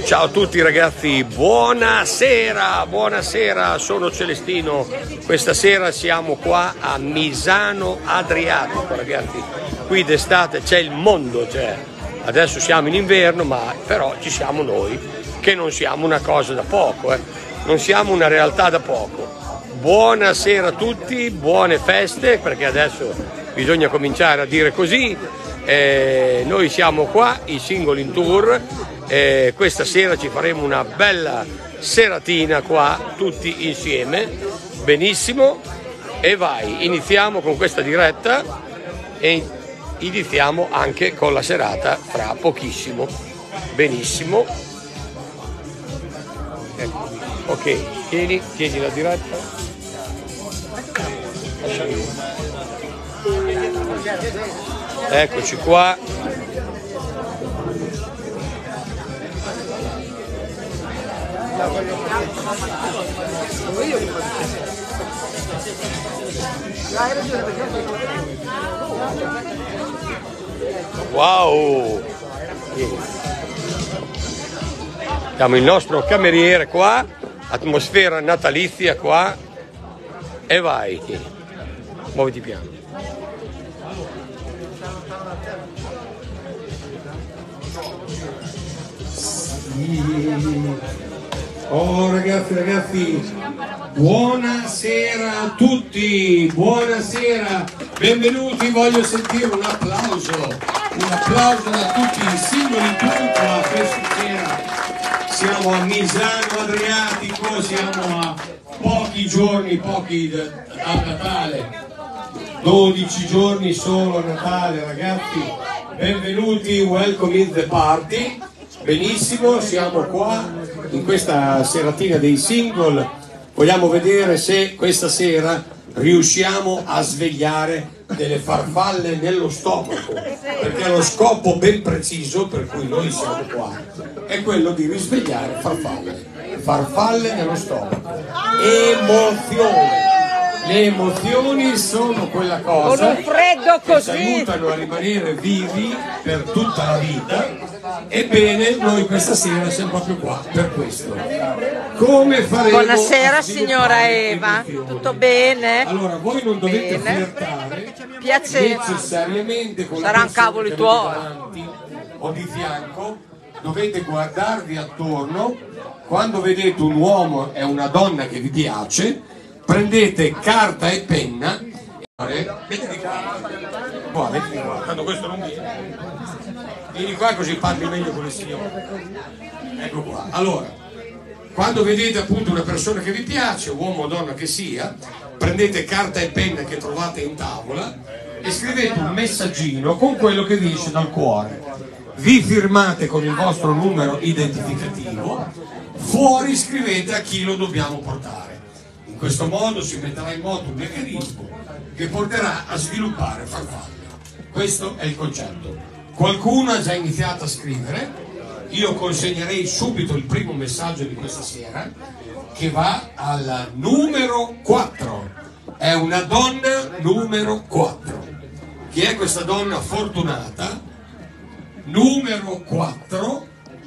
Ciao a tutti ragazzi, buonasera, buonasera, sono Celestino. Questa sera siamo qua a Misano Adriatico ragazzi, qui d'estate c'è il mondo, adesso siamo in inverno ma però ci siamo noi, che non siamo una cosa da poco, non siamo una realtà da poco. Buonasera a tutti, buone feste, perché adesso bisogna cominciare a dire così. Noi siamo qua, i Singoli in Tour. Questa sera ci faremo una bella seratina qua tutti insieme, benissimo, e vai, iniziamo con questa diretta e iniziamo anche con la serata fra pochissimo, benissimo. Ok, tieni la diretta, eccoci qua. Wow, abbiamo il nostro cameriere qua, atmosfera natalizia qua, e vai, muoviti piano. Oh ragazzi, buonasera a tutti, buonasera, benvenuti, voglio sentire un applauso da tutti i Singoli Tour qua questa sera. Siamo a Misano Adriatico, siamo a pochi giorni, dal Natale, 12 giorni solo a Natale ragazzi, benvenuti, welcome in the party. Benissimo, siamo qua in questa seratina dei single, vogliamo vedere se questa sera riusciamo a svegliare delle farfalle nello stomaco, perché lo scopo ben preciso per cui noi siamo qua è quello di risvegliare farfalle nello stomaco, emozione. Le emozioni sono quella cosa con un freddo che ci aiutano a rimanere vivi per tutta la vita. Ebbene, noi questa sera siamo proprio qua per questo. Come faremo? Buonasera signora Eva, tutto bene? Allora, voi non dovete flirtare necessariamente con la saranno persona cavoli che tuoi avete davanti o di fianco, dovete guardarvi attorno. Quando vedete un uomo e una donna che vi piace, prendete carta e penna e mettiti qua, tanto questo non vieni qua così parli meglio con le signore. Ecco qua. Allora, quando vedete appunto una persona che vi piace, uomo o donna che sia, prendete carta e penna che trovate in tavola e scrivete un messaggino con quello che vi esce dal cuore. Vi firmate con il vostro numero identificativo, fuori scrivete a chi lo dobbiamo portare. In questo modo si metterà in moto un meccanismo che porterà a sviluppare farfalle. Questo è il concetto. Qualcuno ha già iniziato a scrivere, io consegnerei subito il primo messaggio di questa sera che va al numero 4. È una donna numero 4. Chi è questa donna fortunata? Numero 4.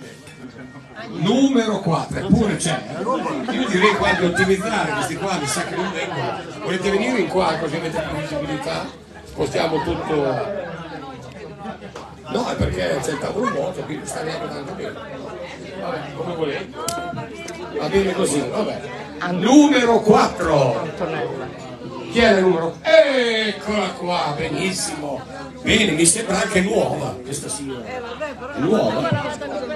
Numero 4, eppure c'è. Io direi qua di ottimizzare, questi qua mi sa che non vengono. Volete venire in qua così avete più visibilità? Spostiamo tutto. No, è perché c'è il tavolo vuoto, quindi sta neanche tanto bene. Vabbè, come volete. Va bene così, vabbè. Numero 4. Chi è il numero? Eccola qua, benissimo. Bene, mi sembra anche nuova questa signora. È nuova?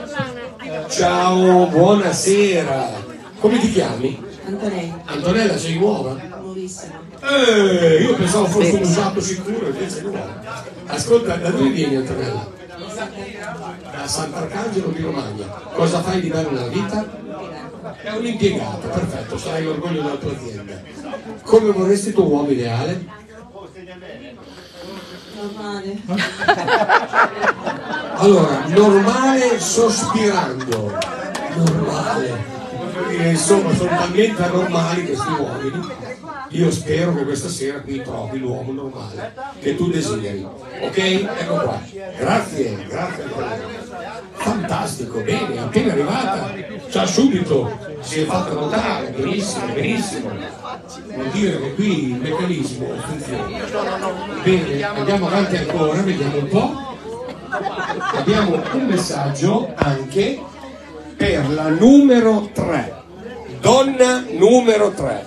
Ciao, buonasera. Come ti chiami? Antonella. Antonella, sei nuova? Nuovissima. Io pensavo fosse un usato sicuro, invece è nuova. Ascolta, da dove vieni Antonella? Da Sant'Arcangelo di Romagna. Cosa fai di bello nella vita? È un impiegato, perfetto, sarai l'orgoglio della tua azienda. Come vorresti tuo uomo ideale? Normale. Allora, normale sospirando. Normale. Insomma, sono talmente anormali questi uomini. Io spero che questa sera qui trovi l'uomo normale che tu desideri. Ok? Ecco qua. Grazie, grazie. Fantastico, bene, appena arrivata, già subito si è fatta notare, benissimo, benissimo. Vuol dire che qui il meccanismo funziona. Bene, andiamo avanti ancora, vediamo un po'. Abbiamo un messaggio anche per la numero 3. Donna numero 3.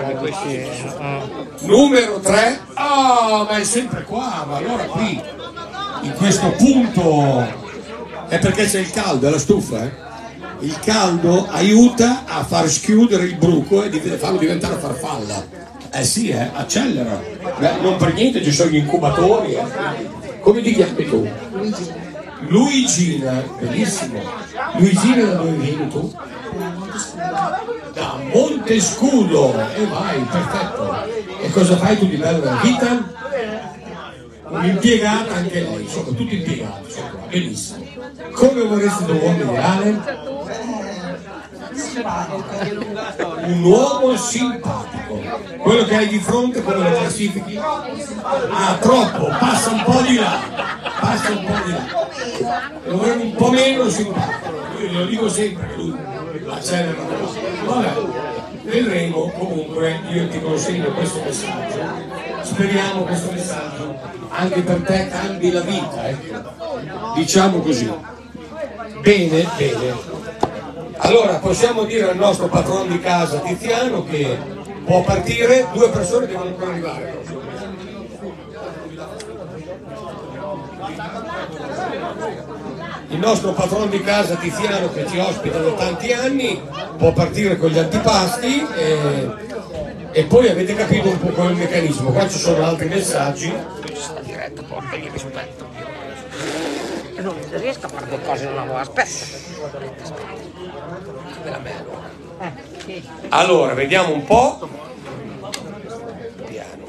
Numero 3. Ah, ma è sempre qua, ma allora qui, in questo punto, è perché c'è il caldo, è la stufa, eh? Il caldo aiuta a far schiudere il bruco e farlo diventare farfalla. Eh sì, accelera. Beh, non per niente ci sono gli incubatori. Come ti chiami tu? Luigina, bellissimo. Luigina, da dove vieni tu? Da Montescudo. E vai, perfetto. E cosa fai tu di bello nella vita? Un'impiegata anche lei, insomma, tutti impiegati, benissimo. Come vorresti un uomo ideale? Un uomo simpatico. Quello che hai di fronte, come lo classifichi? Ah, troppo, passa un po' di là. Passa un po' di là. Lo vorrei un po' meno simpatico. Io glielo dico sempre che lui accelera. Vabbè, vedremo. Comunque io ti consegno questo messaggio. Speriamo questo messaggio anche per te cambi la vita, diciamo così. Bene, bene. Allora possiamo dire al nostro padrone di casa Tiziano che può partire, 2 persone devono ancora arrivare. Il nostro padrone di casa Tiziano, che ci ospita da tanti anni, può partire con gli antipasti e poi avete capito un po' qual è il meccanismo. Qua ci sono altri messaggi. Diretta, portagli rispetto. Non riesco a fare due cose in una volta. Aspetta. Allora, vediamo un po'. Piano.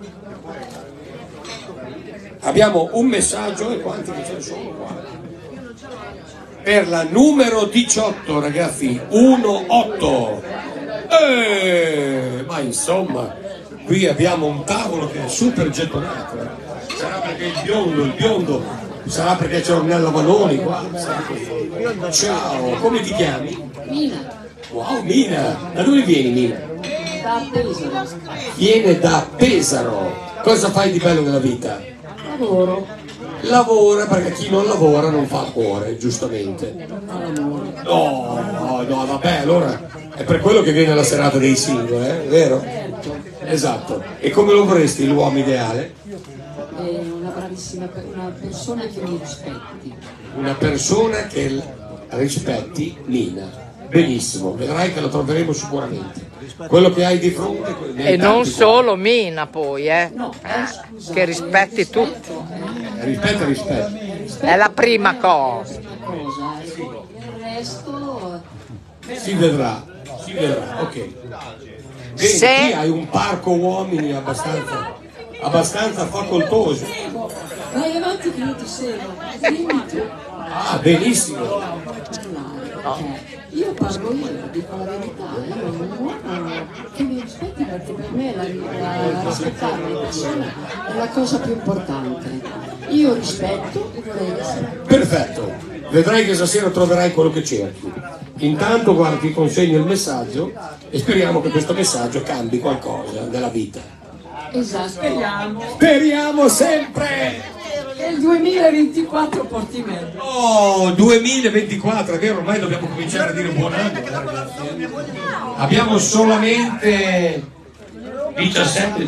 Abbiamo un messaggio e quanti ce ne sono qua? Per la numero 18, ragazzi, 1-8. Ma insomma, qui abbiamo un tavolo che è super gettonato. Sarà perché il biondo, sarà perché c'è Ornella Vanoni qua. Ciao, come ti chiami? Mina. Wow, Mina, da dove vieni, Mina? Da Pesaro. Viene da Pesaro. Cosa fai di bello nella vita? Lavoro. Lavora, perché chi non lavora non fa cuore, giustamente. No, vabbè, allora è per quello che viene la serata dei single, vero? Esatto. E come lo vorresti l'uomo ideale? Una bravissima, una persona che mi rispetti. Una persona che rispetti Mina. Benissimo, vedrai che lo troveremo sicuramente. Quello che hai di fronte E non solo Mina poi, No, scusa, che rispetti tutti. rispetta. È la prima cosa. Il resto Si vedrà, ok. Bene, Se- qui hai un parco uomini abbastanza facoltoso. vai avanti che io ti seguo. Dimmi tu. Ah, benissimo. Io parlo io, dico la verità, io un uomo che mi rispetti perché per me la rispettare le persone è la cosa più importante. Io rispetto e vorrei essere. Perfetto, vedrai che stasera troverai quello che cerchi. Intanto guarda, ti consegno il messaggio e speriamo che questo messaggio cambi qualcosa nella vita. Esatto, Speriamo sempre! nel 2024 porti me. Oh, 2024, è vero, ormai dobbiamo cominciare a dire buon anno, ragazzi. Abbiamo solamente 17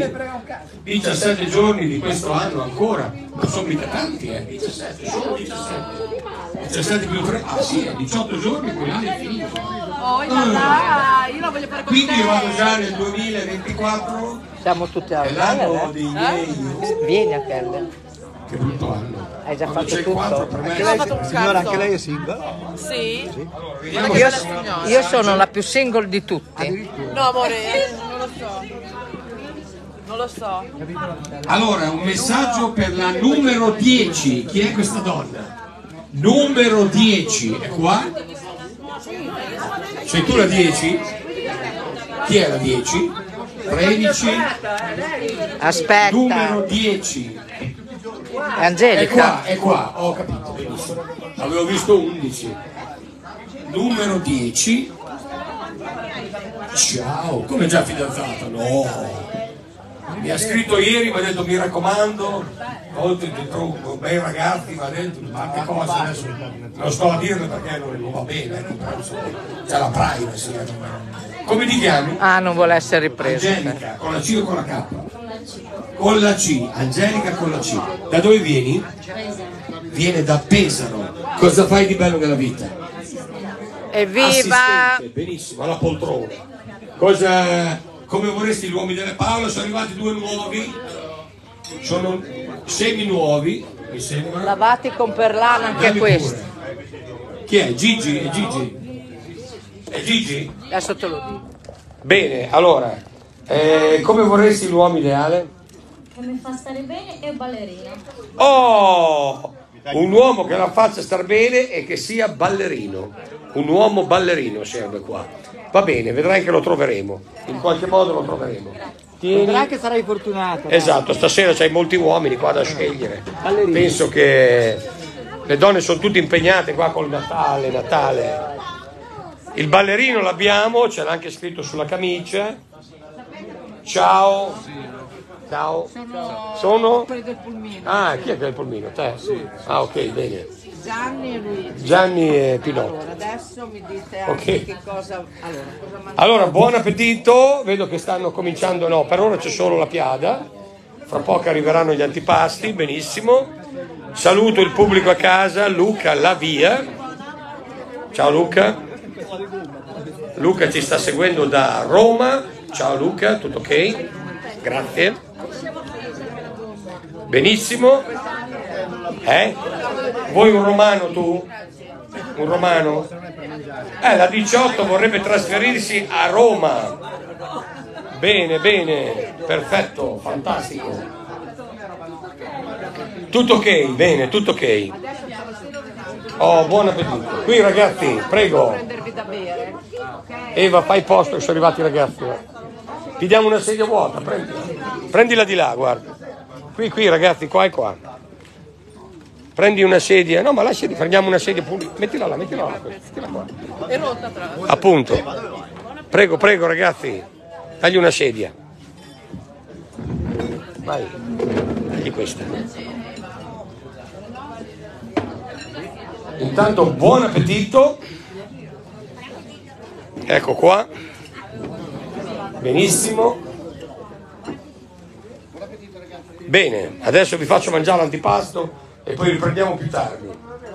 giorni di questo anno ancora, non sono mica tanti, 17, solo 17 più 3, ah sì, 18 giorni, quell'anno è finito. Io la voglio fare con Quindi io vado già nel 2024, Siamo tutti a è l'anno dei miei. Vieni a perdere. Che brutto anno. Hai già Quando fatto c'è il 4 tutto? per me Signora, anche lei è single? Sì. vediamo Io sono la più single di tutti. No, amore, non lo so. Allora, un messaggio per la numero 10. Chi è questa donna? Numero 10, è qua? Sei tu la 10? Chi è la 10? 13? Aspetta. Numero 10. È Angelica. È qua, ho capito, benissimo. Avevo visto 11. Numero 10. Ciao, come già fidanzata? No. Mi ha scritto ieri, mi ha detto mi raccomando, oltre ti trovo bei ragazzi, mi ha detto tante cose, adesso non sto a dirle perché non va bene, ecco, però insomma, c'è la privacy. Come ti chiami? Ah, non vuole essere ripreso. Angelica, con la C o con la K? Con la C, Angelica con la C. Da dove vieni? Viene da Pesaro. Cosa fai di bello nella vita? Evviva! Assistente, benissimo, alla poltrona. Come vorresti gli uomini delle Paola? Sono arrivati 2 nuovi, sono semi nuovi, mi sembra. Lavati con perlana anche Dammi questo. pure. Chi è? Gigi? È Gigi? È Gigi? Adesso te lo dico. Bene, allora, come vorresti l'uomo ideale? Che mi fa stare bene e ballerino. Oh, un uomo che la faccia star bene e che sia ballerino. Un uomo ballerino serve qua. Va bene, vedrai che lo troveremo. In qualche modo lo troveremo. Vedrai che sarai fortunato. Esatto, stasera c'hai molti uomini qua da scegliere. Penso che le donne sono tutte impegnate qua col Natale. Il ballerino l'abbiamo, ce l'ha anche scritto sulla camicia. Ciao. Ciao. Sono quelli del pulmino. Ah, chi è che è il pulmino? Te? Sì. Ah, ok, bene. Gianni e Luigi. Gianni e Pinotto. Allora, adesso mi dite anche Ok. che cosa. Cosa mangiare. Allora, buon appetito. Vedo che stanno cominciando, no, per ora c'è solo la piada. Fra poco arriveranno gli antipasti, benissimo. Saluto il pubblico a casa, Luca Lavia. Ciao Luca. Luca ci sta seguendo da Roma. Ciao Luca, tutto ok? Grazie. Benissimo. Vuoi un romano tu? Un romano? La 18 vorrebbe trasferirsi a Roma. Bene, bene, perfetto, fantastico. Tutto ok, bene, tutto ok. Oh, buon appetito. Qui ragazzi, prego. Prendervi da bere. Eva, fai posto che sono arrivati i ragazzi. Ti diamo una sedia vuota, prendila di là, guarda. Qui ragazzi, qua e qua. Prendi una sedia, no ma lasciati, prendiamo una sedia, mettila là, mettila qua. È rotta tra l'altro. Appunto. Prego ragazzi, dagli una sedia. Vai, dagli questa. Intanto buon appetito. Ecco qua. Benissimo. Bene, adesso vi faccio mangiare l'antipasto e poi riprendiamo più tardi.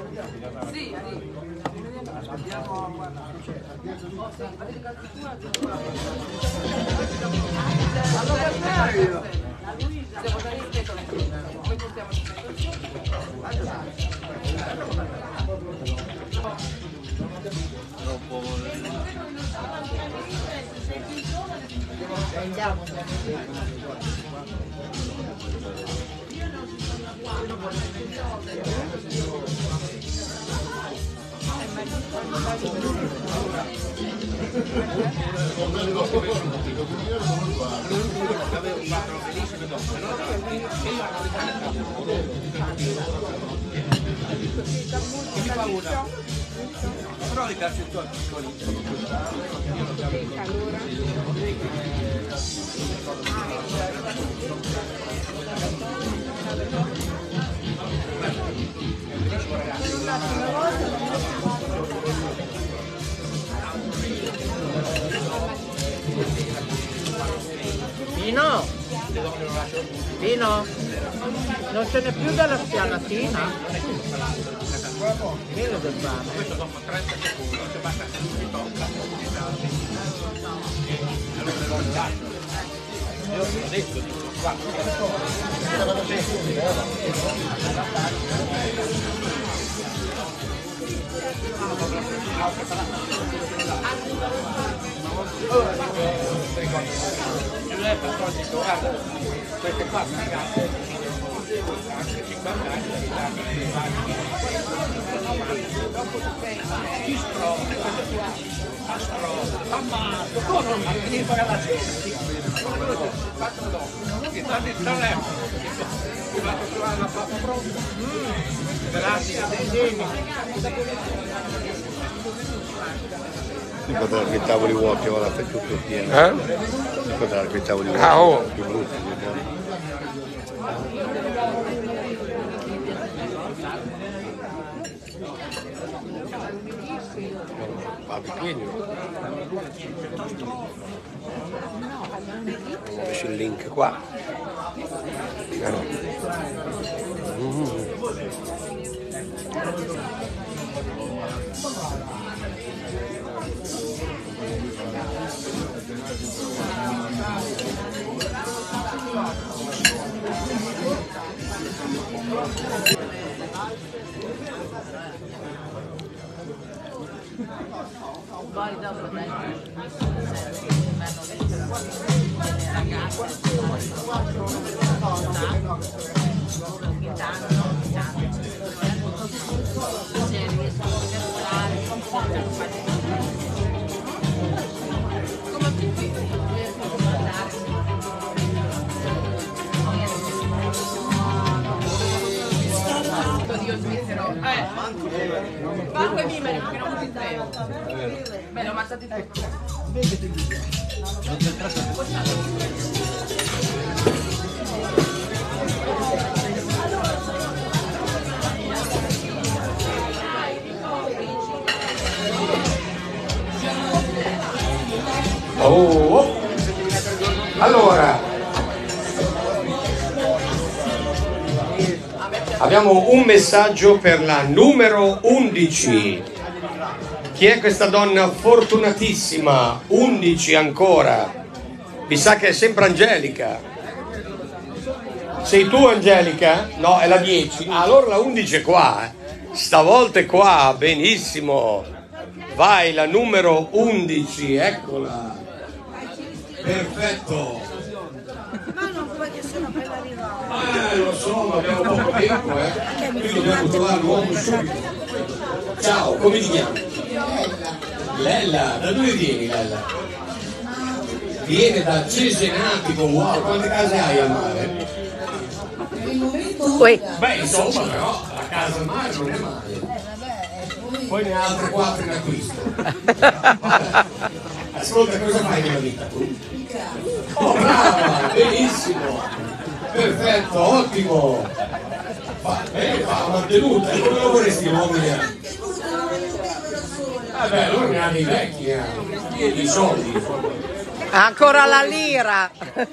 Pino, non ce n'è più della spianatina? Meno del pane. Queste qua ragazze, anche 50 anni, dopo tu pensi, ci sprova, Si può dare quei tavoli vuoti, ora fai tutto pieno. Si può dare quei tavoli vuoti più brutti. Lascio il link qua. Manco i mimeri perché non ti frego. Beh, l'ho ammazzati tutti. Oh. Allora, abbiamo un messaggio per la numero 11. Chi è questa donna fortunatissima? 11 ancora. Mi sa che è sempre Angelica. Sei tu Angelica? No, è la 10. Allora la 11 è qua. Stavolta è qua, benissimo. Vai, la numero 11, eccola. Perfetto. Ma non puoi che sono per arrivare. Lo so, ma abbiamo poco tempo, Qui dobbiamo trovare l'uomo subito. Ciao, come ti chiami? Lella, da dove vieni Lella? Viene da Cesenatico, wow, quante case hai al mare? Beh, insomma, però la casa al mare non è male. Poi ne ha altre 4 in acquisto. Vabbè. Ascolta, cosa fai nella vita tu? Oh, brava, benissimo. Perfetto, ottimo. Va mantenuta, come lo vorresti uomini? Vabbè, allora ne ha dei vecchi, di soldi. Ancora la lira.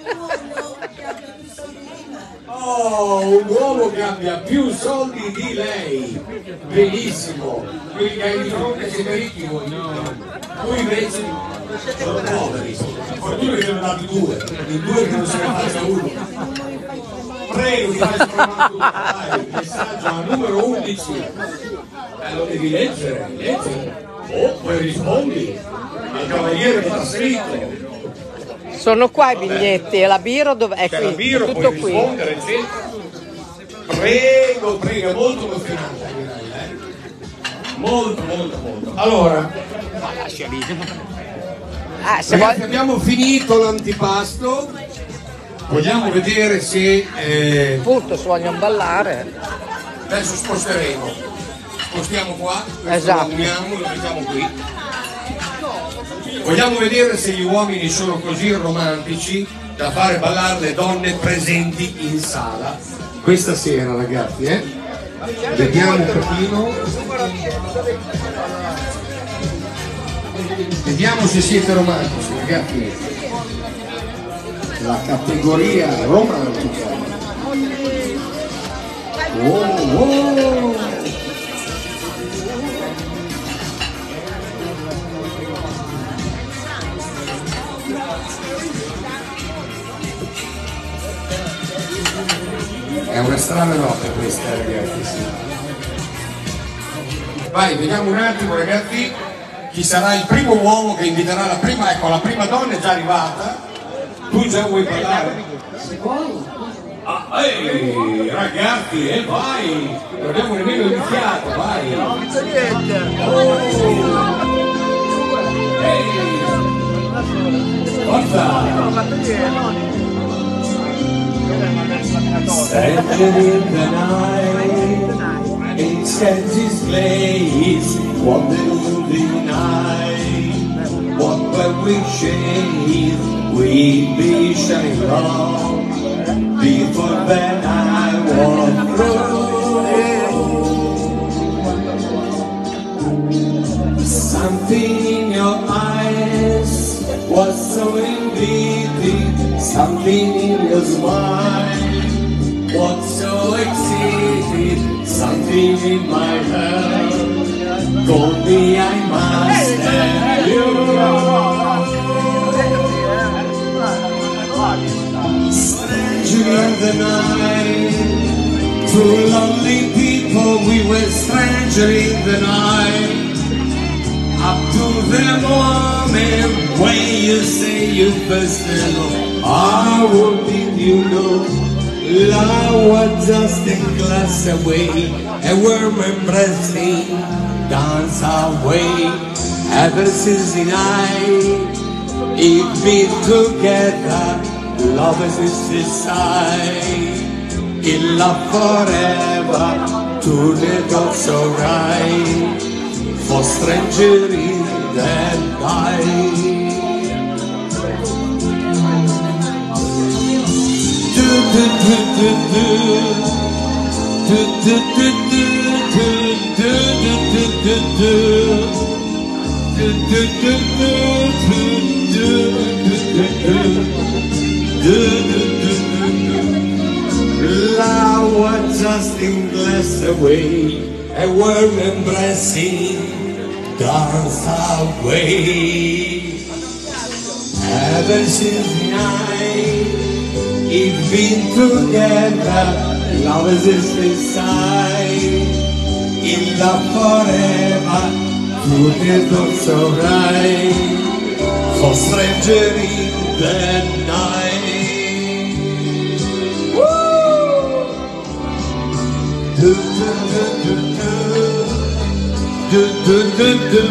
Oh, un uomo che abbia più soldi di lei. Benissimo. Quelli che hai di fronte siete ricchi voi. Voi invece sono poveri. Fortuna che sono dati 2. In 2 che non se ne faccia uno. Prego, ti faccio provare. Vai, messaggio al numero 11. Lo devi leggere. Oh, poi rispondi al cavaliere che ti ha scritto. Sono qua i biglietti e la Biro dov'è? C'è la Biro, tutto puoi qui. rispondere, eccetera. Prego, molto emozionante, direi, Molto. Allora, ragazzi, abbiamo finito l'antipasto. Vogliamo vedere se Appunto, se vogliono ballare. adesso sposteremo. Spostiamo qua, Esatto. lo uniamo, lo mettiamo qui. Vogliamo vedere se gli uomini sono così romantici da fare ballare le donne presenti in sala questa sera, ragazzi, Vediamo un pochino. Vediamo se siete romantici, ragazzi. La categoria romantica. Oh. È una strana notte questa, ragazzi, sì. Vai, vediamo un attimo, ragazzi, chi sarà il primo uomo che inviterà la prima, ecco, la prima donna è già arrivata. Tu già vuoi parlare? Ragazzi, vai! Non abbiamo nemmeno iniziato, vai! Non c'è niente! Stranger in the night, in Scanty's place, what will deny? What when we shave, we be shining long. Before that I walk through. Something in your eyes was so inviting. Something in your smile was so exciting. Something in my heart told me I must have you. Stranger in the night, two lonely people, we were stranger in the night. Up to the moment when you say you first know, I won't leave you know. Love was just a glass away, a warm embracing dance away. Ever since the night, it's been together. Love is inside, in love forever, to the gods so right, for stranger in the night. Do do do do do, do do do do do do do do do do do do do do. Love was just in glass away, a warm embracing dance away. Ever since the night, it's been together. Love is inside, in love forever. Together so right, for stranger in the night. Do do do do do do do do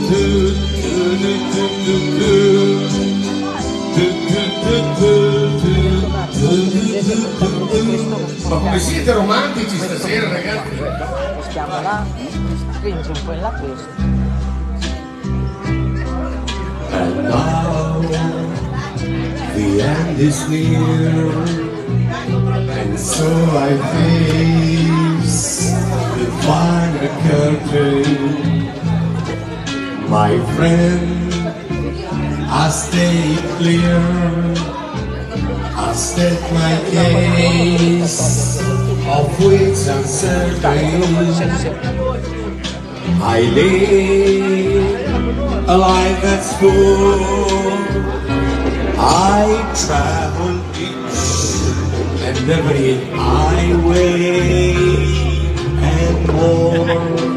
ma come siete romantici stasera, ragazzi? Stiamo là, stringe un po' in là questo. And now the end is near, and so I face the final curtain. My friend, I stay clear, I state my case, of which I'm certain. I live a life that's full. I travel each and every highway and more,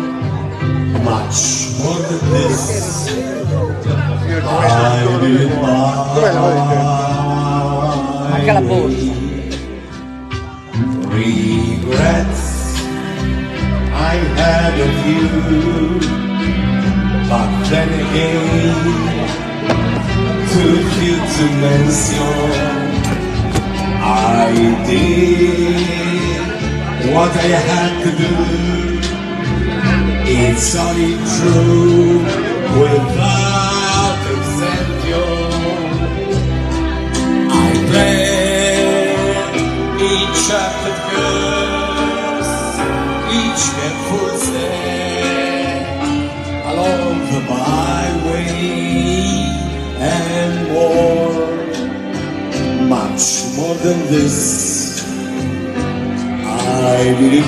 much more than this. I did my regrets. I had a few, but then again, too few to mention. I did what I had to do. It's only true without exception. I read each chapter verse, each careful step along the byway and more, much more than this. I did it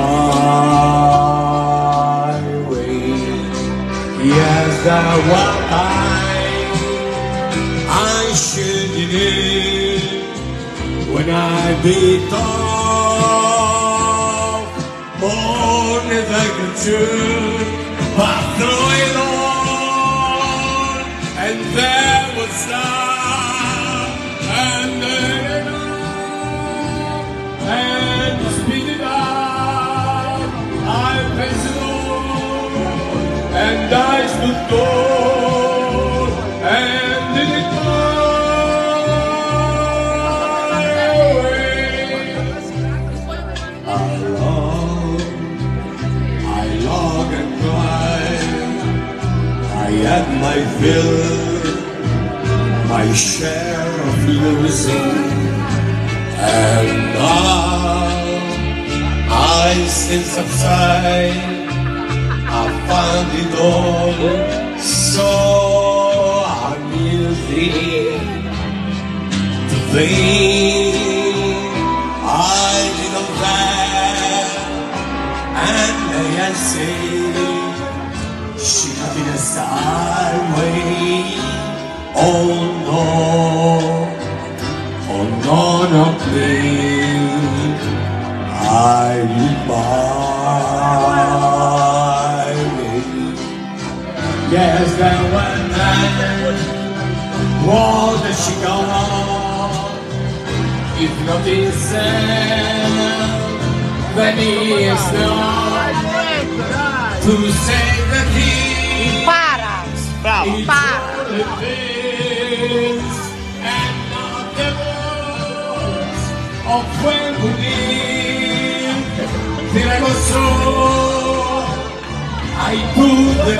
my way. Yes, there was I should do when I beat off born as I could shoot, but through it all, and there was love, and then it all, and speed it out, I faced it all, and I stood tall, and did it my way. had my fill, my share of losing, and now I still subside. I found it all so amusing to think I didn't care, and I say she got in a sideway. Oh no, not me. I buy me. Yes, there were men. What she gone? If not himself, then he is not to say that he Impara! Bravo! Impara! and not the words of when we live. Prego so, I put the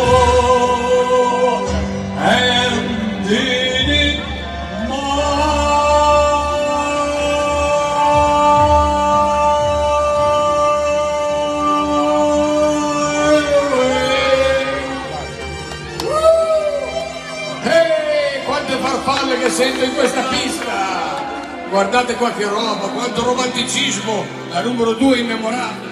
blow and did it farfalle che sento in questa pista, guardate qua che roba, quanto romanticismo, la numero 2 immemorabile.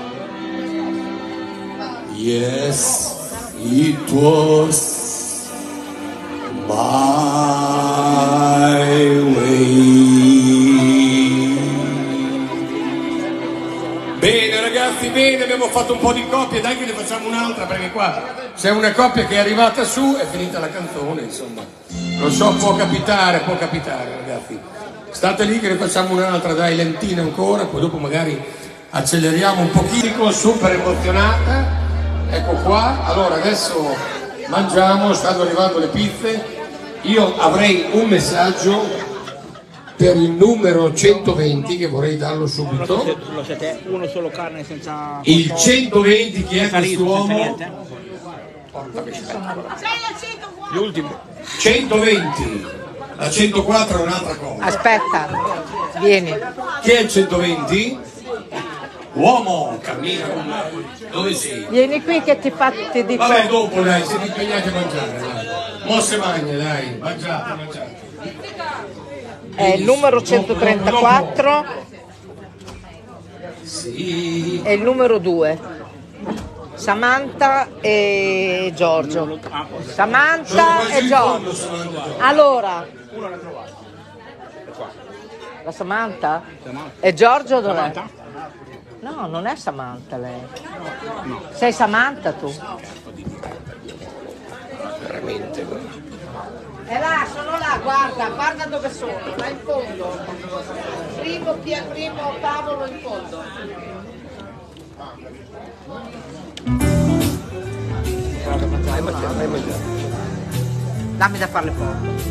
Yes, it was my way. Bene ragazzi, bene, abbiamo fatto un po' di coppie, dai che ne facciamo un'altra, perché qua c'è una coppia che è arrivata su, è finita la canzone, insomma. Lo so, può capitare ragazzi. State lì che ne facciamo un'altra, dai, lentina ancora, poi dopo magari acceleriamo un pochino, super emozionata. Ecco qua, allora adesso mangiamo, stanno arrivando le pizze. Io avrei un messaggio per il numero 120 che vorrei darlo subito. Lo siete uno solo carne senza... Il 120 chi è quest'uomo? Gli ultimi. 120, la 104 è un'altra cosa. Aspetta, vieni. Chi è il 120? Uomo, cammina con me. Dove sei? Vieni qui che ti dico. Vabbè, dopo dai, siete impegnati a mangiare, dai. Mosse magne, dai, mangiate. È il numero 134 Sì. e il numero 2. Samantha e Giorgio. Samantha e Giorgio. Allora, la Samantha? E Giorgio dov'è? No, non è Samantha lei. Sei Samantha tu? Veramente. È là, sono là, guarda dove sono, là in fondo. Primo tavolo in fondo. Vai mangiare. Dammi da fare le foto.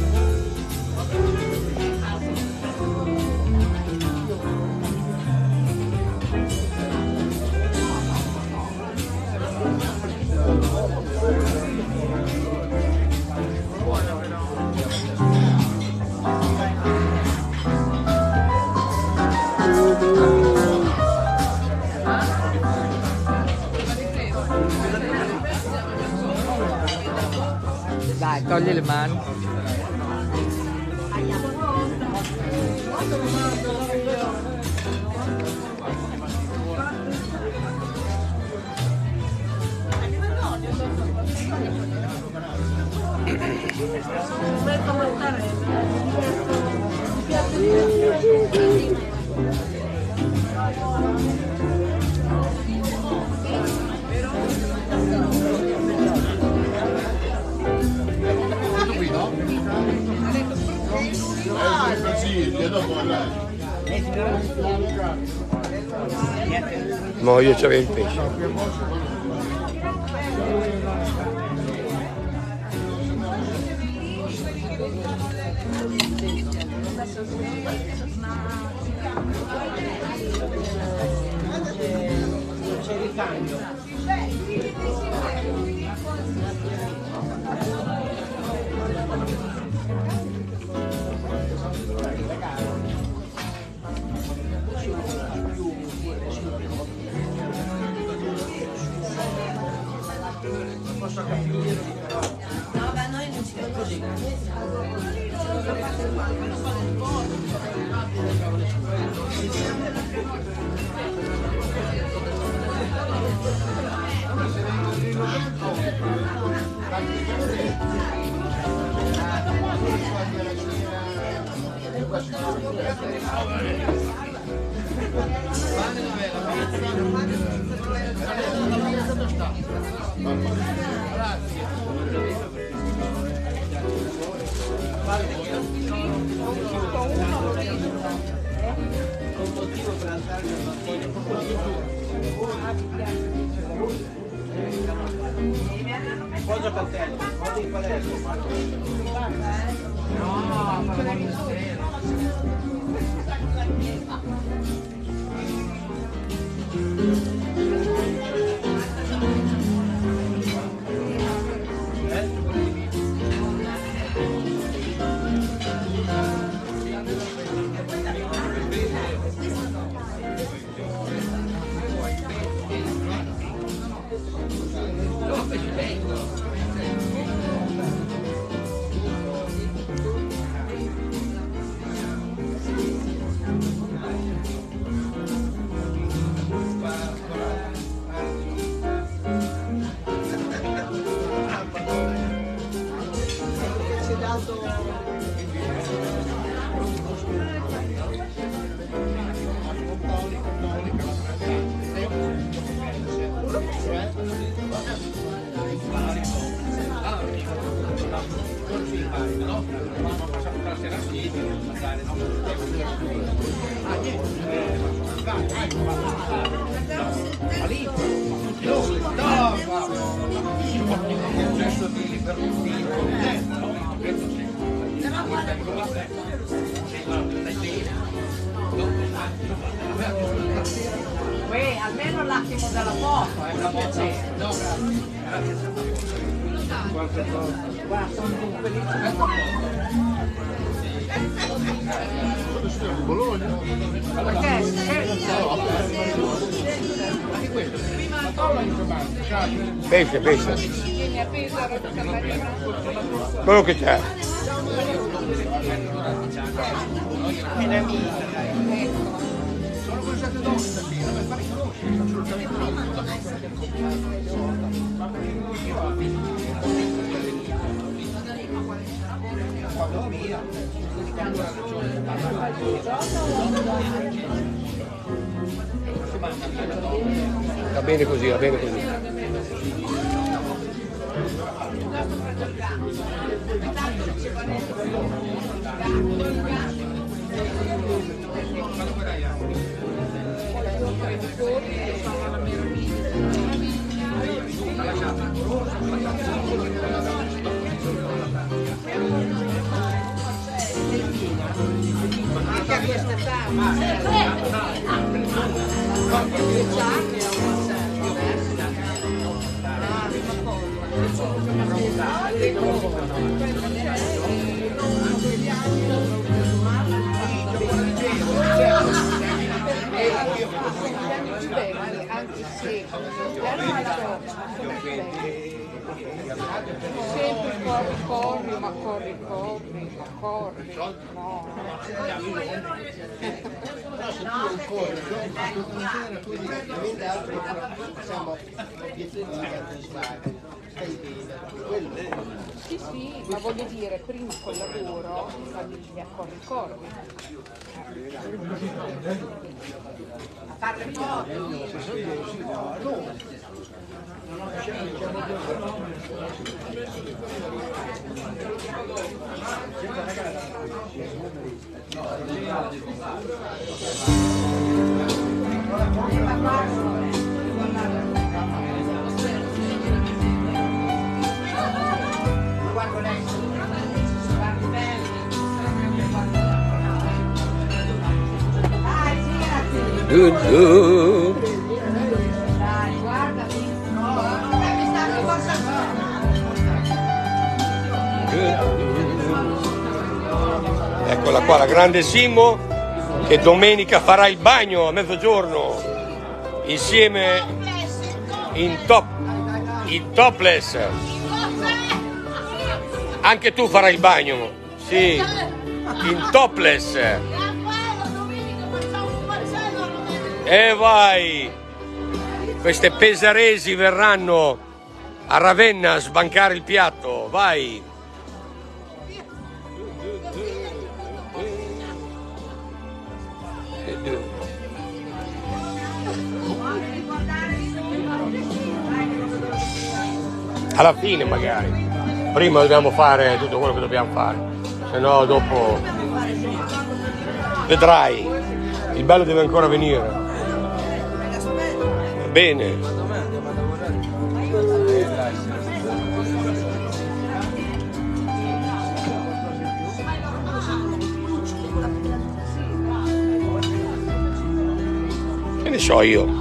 Dai, togli le mani. No, io c'avevo il pesce. Cosa coltello? Cosa in quaderno? Almeno l'attimo della foto, una voce. Guarda, sono Bologna? Pesce, pesce. Quello che c'è. Va bene così, va bene così. Anche se sempre corri, ma corri, no. Sì, ma voglio dire, prima col lavoro, famiglia, corri. A fare le guardo lei, guardi bene. Dai, girati. Dai, guardati. Mi sta che cosa Eccola qua la grande Simo che domenica farà il bagno a mezzogiorno insieme in topless. Anche tu farai il bagno, sì, in topless. E vai! Queste pesaresi verranno a Ravenna a sbancare il piatto, vai! Alla fine magari. Prima dobbiamo fare tutto quello che dobbiamo fare, se no dopo vedrai, il bello deve ancora venire. Va bene. Che ne so io.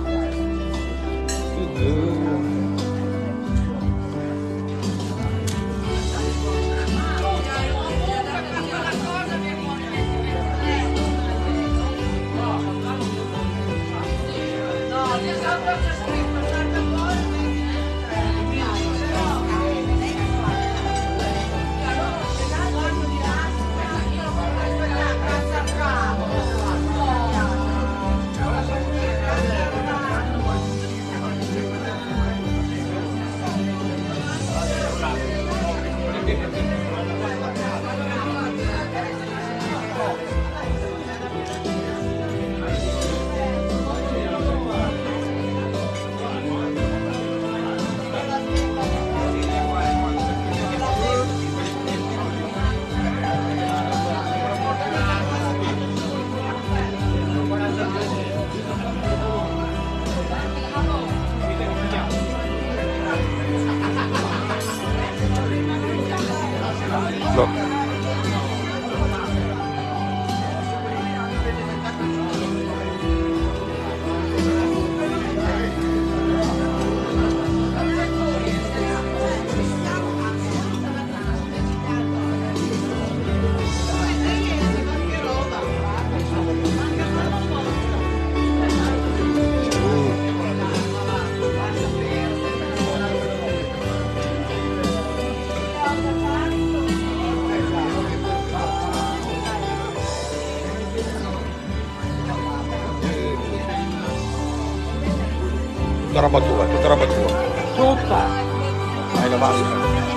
Tutta roba tua, tutta roba tua. Tutta! Hai la vasca.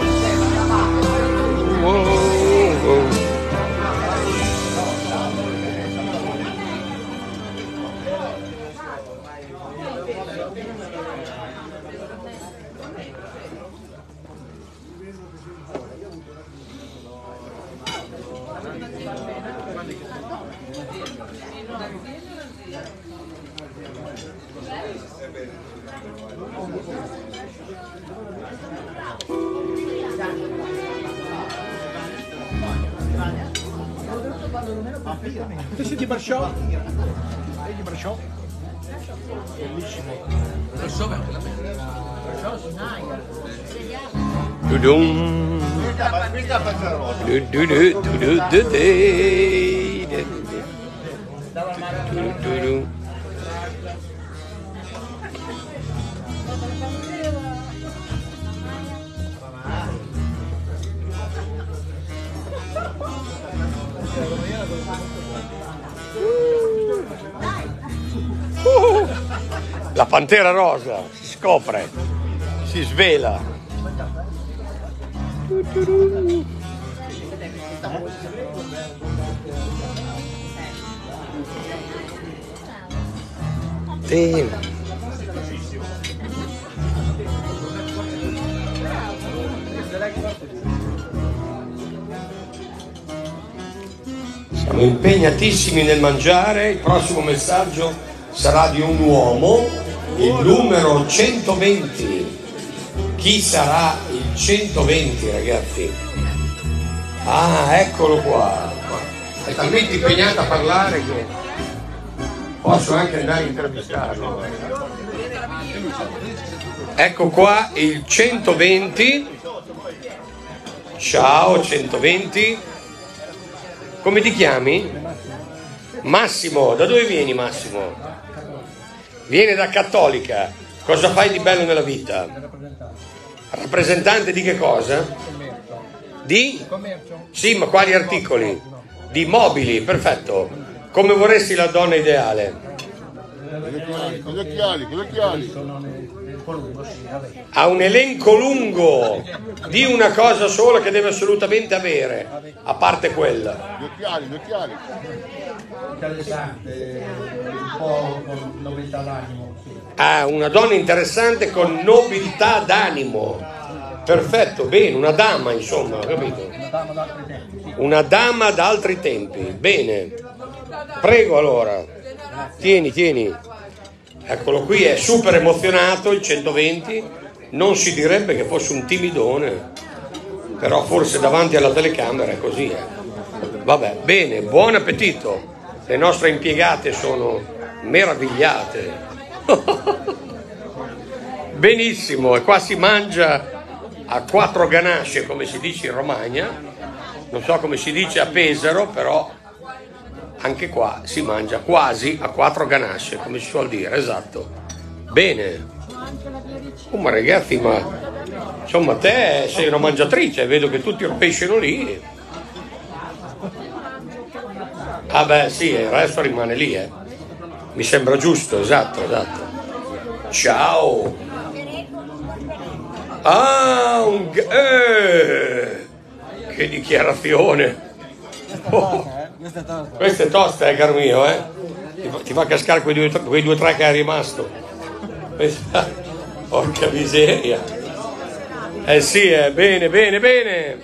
Sì, di Barciò. E di Barciò. Bellissimo. Barciò è anche la La pantera rosa si scopre, si svela. Siamo impegnatissimi nel mangiare. Il prossimo messaggio sarà di un uomo, il numero 120. Chi sarà il 120, ragazzi? Ah, eccolo qua. È talmente impegnato a parlare che posso anche andare a intervistarlo. Ecco qua il 120. Ciao 120. Come ti chiami? Massimo. Da dove vieni, Massimo? Viene da Cattolica. Cosa fai di bello nella vita? Rappresentante di che cosa? Di? Commercio. Sì, ma quali articoli? Di mobili, perfetto. Come vorresti la donna ideale? Con gli occhiali. Ha un elenco lungo di una cosa sola che deve assolutamente avere, a parte quella. Gli occhiali. Interessante, un po' con nobiltà d'animo. Ha una donna interessante con nobiltà d'animo. Perfetto, bene, una dama insomma, capito? Una dama d'altri tempi, sì. Una dama d'altri tempi, bene. Prego allora, tieni. Eccolo qui, è super emozionato, il 120, non si direbbe che fosse un timidone, però forse davanti alla telecamera è così. Vabbè, bene, buon appetito. Le nostre impiegate sono meravigliate. Benissimo, e qua si mangia a 4 ganasce, come si dice in Romagna, non so come si dice a Pesaro, però anche qua si mangia quasi a 4 ganasce, come si suol dire, esatto. Bene. Ma ragazzi, ma insomma te sei una mangiatrice, vedo che tutti rovesciano lì. Ah beh sì, il resto rimane lì, mi sembra giusto, esatto. Ciao. Ah, che dichiarazione. Oh. Questa è tosta, caro mio, ti fa cascare quei due o tre che è rimasto. Porca miseria. Sì, bene.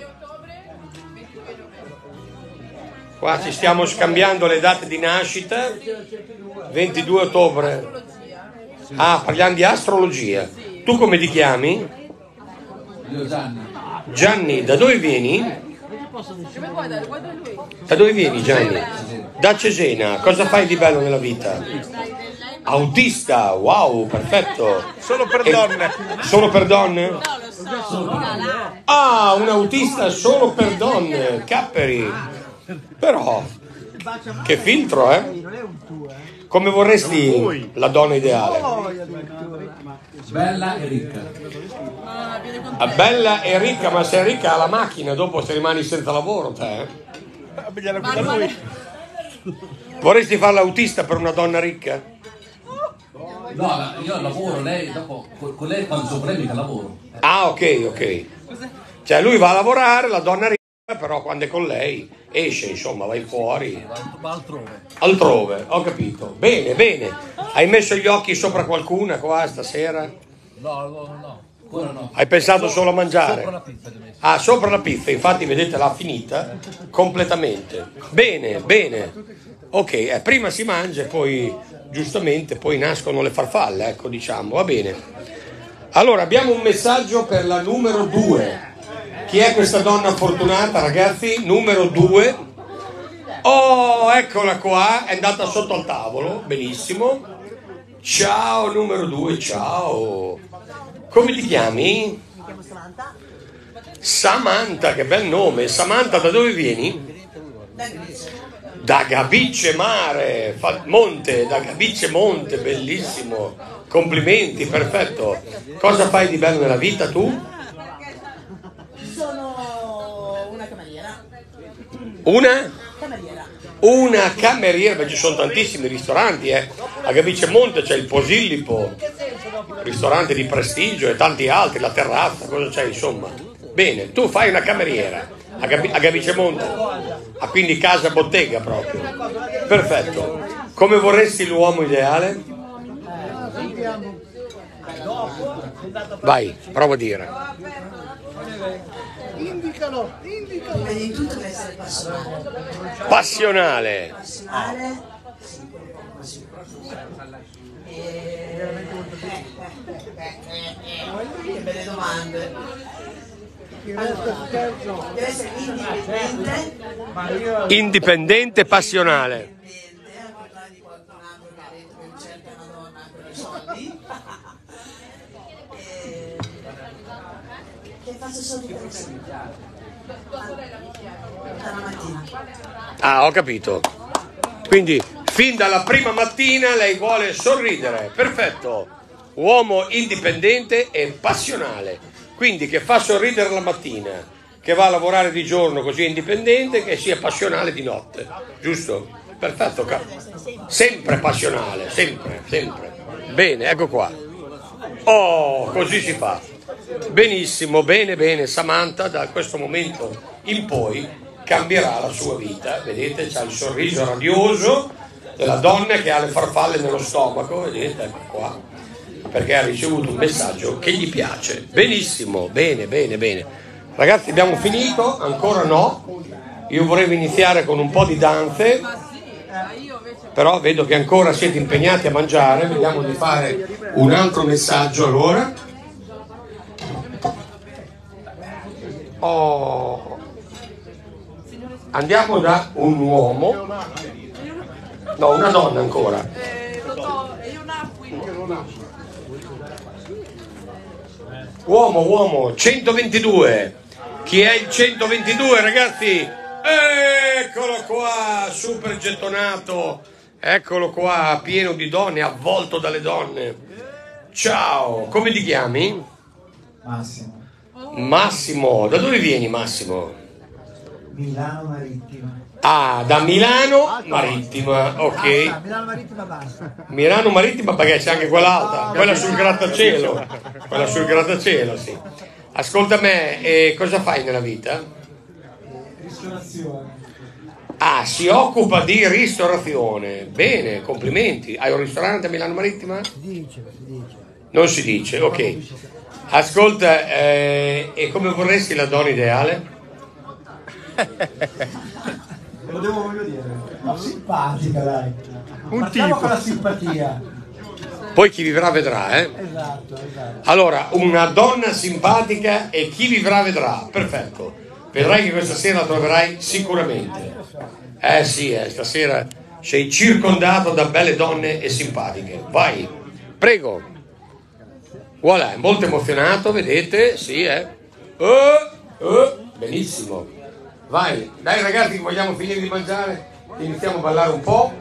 Qua ci stiamo scambiando le date di nascita. 22 ottobre. Ah, parliamo di astrologia. Tu come ti chiami? Io Gianni. Gianni, da dove vieni? Da dove vieni Gianni? Da Cesena. Cosa fai di bello nella vita? Autista, wow, perfetto. Solo per donne. Solo per donne? Ah, un autista solo per donne, capperi. Però, che filtro, Come vorresti la donna ideale? Bella e ricca. Bella e ricca, ma se è ricca ha la macchina, dopo se rimani senza lavoro, te. Vorresti fare l'autista per una donna ricca? No, io lavoro, lei dopo, con lei quando sono problemi che lavoro. Ah, ok. Cioè lui va a lavorare, la donna ricca, però quando è con lei esce, insomma, vai fuori. Va Altrove, ho capito. Bene. Hai messo gli occhi sopra qualcuna qua stasera? No. Ancora no. Hai pensato solo a mangiare? Sopra la pizza. Ah, sopra la pizza, infatti vedete l'ha finita completamente. Bene. Ok, prima si mangia e poi giustamente poi nascono le farfalle, ecco, diciamo, va bene. Allora, abbiamo un messaggio per la numero 2. Chi è questa donna fortunata, ragazzi? Numero 2. Oh, eccola qua, è andata sotto al tavolo, benissimo. Ciao, numero 2, ciao. Come ti chiami? Mi chiamo Samantha. Samantha, che bel nome. Samantha, da dove vieni? Da Gabice Mare, da Gabice Monte, bellissimo. Complimenti, perfetto. Cosa fai di bello nella vita tu? Sono una cameriera. Una? Cameriera. Una cameriera, beh, ci sono tantissimi ristoranti, A Gabice Monte c'è il Posillipo, ristorante di prestigio e tanti altri, la terrazza, cosa c'è insomma. Bene, tu fai una cameriera a Gabice Monte, quindi casa bottega proprio. Perfetto. Come vorresti l'uomo ideale? Vai, prova a dire. Indicalo. Prima di tutto deve essere passionale. Passionale. Che belle domande. Allora, deve essere Indipendente, passionale. A parlare di qualcun altro che ha detto che cerca una donna per i soldi. Che faccio soldi per i soldi. Dalla mattina. Ah, ho capito. Quindi, fin dalla prima mattina lei vuole sorridere. Perfetto. Uomo indipendente e passionale. Quindi che fa sorridere la mattina, che va a lavorare di giorno così è indipendente, che sia passionale di notte, giusto? Perfetto, sempre passionale, sempre, sempre. Bene, ecco qua. Oh, così si fa. Benissimo, bene, bene. Samantha da questo momento in poi cambierà la sua vita. Vedete, c'ha il sorriso radioso della donna che ha le farfalle nello stomaco, vedete, ecco qua, perché ha ricevuto un messaggio che gli piace. Benissimo, bene, bene, bene. Ragazzi, abbiamo finito? Ancora no. Io vorrei iniziare con un po' di danze, però vedo che ancora siete impegnati a mangiare. Vediamo di fare un altro messaggio allora. Oh. Andiamo da un uomo, no, una donna ancora. Uomo, 122. Chi è il 122, ragazzi? Eccolo qua, super gettonato. Eccolo qua, pieno di donne, avvolto dalle donne. Ciao, come ti chiami? Massimo. Massimo, da dove vieni Massimo? Milano Marittima. Ah, da Milano Marittima, ok. Milano Marittima basta. Milano Marittima perché c'è anche quella alta, quella sul grattacielo. Quella sul grattacielo, sì. Ascolta me, cosa fai nella vita? Ristorazione. Ah, si occupa di ristorazione. Bene, complimenti. Hai un ristorante a Milano Marittima? Si dice. Non si dice, ok. Ascolta, e come vorresti la donna ideale? Lo voglio dire. Ma simpatica, dai. Partiamo con la simpatia. Poi chi vivrà vedrà, eh? Esatto. Allora, una donna simpatica e chi vivrà vedrà. Perfetto. Vedrai che questa sera la troverai sicuramente. Sì, stasera sei circondato da belle donne e simpatiche. Vai, prego. Voilà, è molto emozionato, vedete? Sì, benissimo. Vai, dai ragazzi, vogliamo finire di mangiare? Iniziamo a ballare un po'.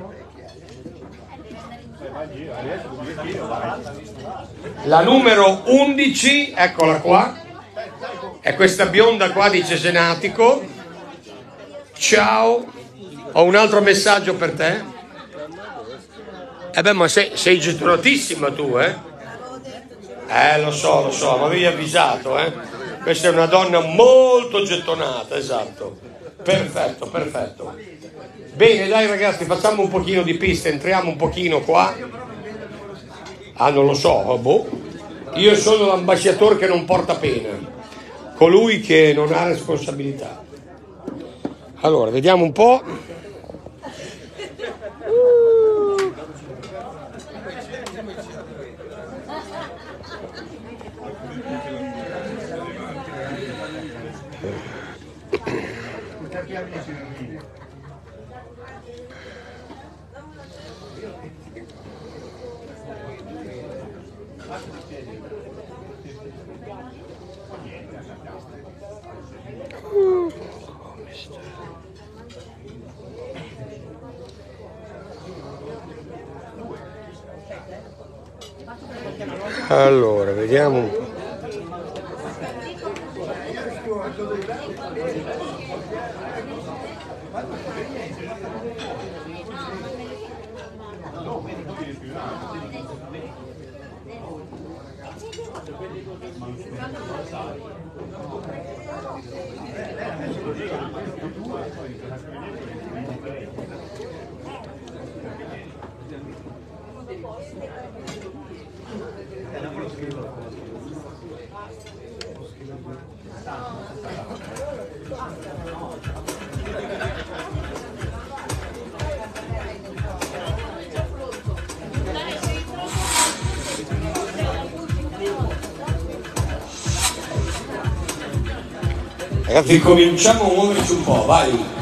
La numero 11, eccola qua, è questa bionda qua di Cesenatico. Ciao, ho un altro messaggio per te. Ma sei gettonatissima tu, lo so, ma avevi avvisato, Questa è una donna molto gettonata, esatto. Perfetto. Bene, dai ragazzi, facciamo un pochino di pista, entriamo un pochino qua. Ah, non lo so, Io sono l'ambasciatore che non porta pena, colui che non ha responsabilità. Allora, vediamo un po'. Allora, vediamo un po'. Ragazzi, cominciamo a muoverci un po', vai!